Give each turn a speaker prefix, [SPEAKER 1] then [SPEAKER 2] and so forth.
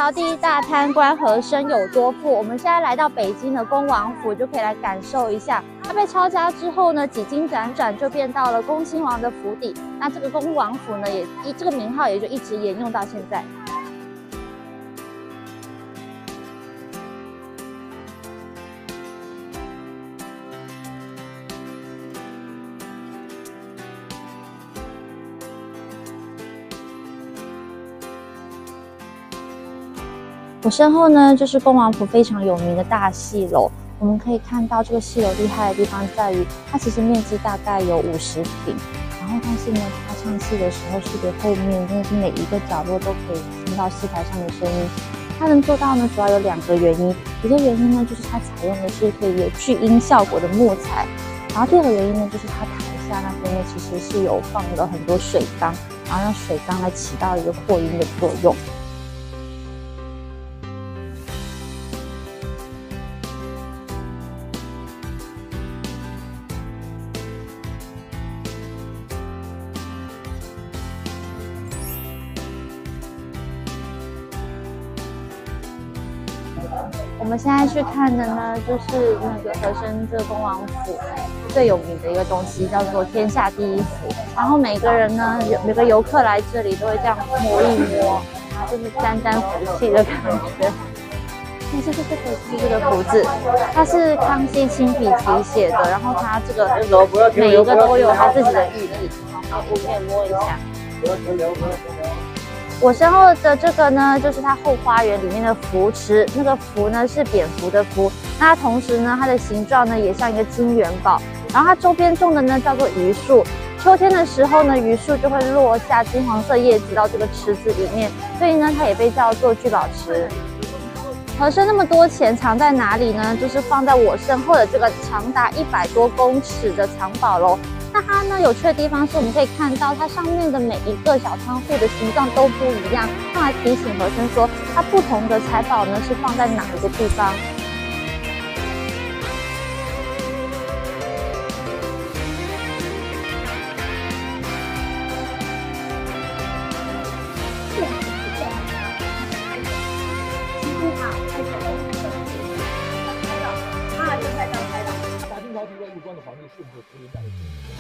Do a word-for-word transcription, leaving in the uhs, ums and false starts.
[SPEAKER 1] 朝第一大贪官和珅有多富。我们现在来到北京的恭王府，就可以来感受一下。他被抄家之后呢，几经辗转就变到了恭亲王的府邸。那这个恭王府呢，也一这个名号也就一直沿用到现在。 我身后呢，就是恭王府非常有名的大戏楼。我们可以看到，这个戏楼厉害的地方在于，它其实面积大概有五十坪。然后，但是呢，它唱戏的时候，视觉后面真的是每一个角落都可以听到戏台上的声音。它能做到呢，主要有两个原因。一个原因呢，就是它采用的是可以有聚音效果的木材。然后第二个原因呢，就是它台下那边呢，其实是有放了很多水缸，然后让水缸来起到一个扩音的作用。 我们现在去看的呢，就是那个和珅这个恭王府最有名的一个东西，叫做天下第一府。然后每个人呢，每个游客来这里都会这样摸一摸，然后就是沾沾福气的感觉。你这个这个是这个福字，它是康熙亲笔题写的，然后它这个每一个都有它自己的寓意。好，我可以摸一下。不要停留，不要停留。 我身后的这个呢，就是它后花园里面的福池。那个福呢是蝙蝠的蝠，那它同时呢，它的形状呢也像一个金元宝。然后它周边种的呢叫做榆树。秋天的时候呢，榆树就会落下金黄色叶子到这个池子里面，所以呢，它也被叫做聚宝池。和珅那么多钱藏在哪里呢？就是放在我身后的这个长达一百多公尺的藏宝楼。 那它呢有趣的地方是，我们可以看到它上面的每一个小仓库的形状都不一样，用来提醒和珅说，它不同的财宝呢是放在哪一个地方。
[SPEAKER 2] 大清朝除了有关的皇帝是不是处理两个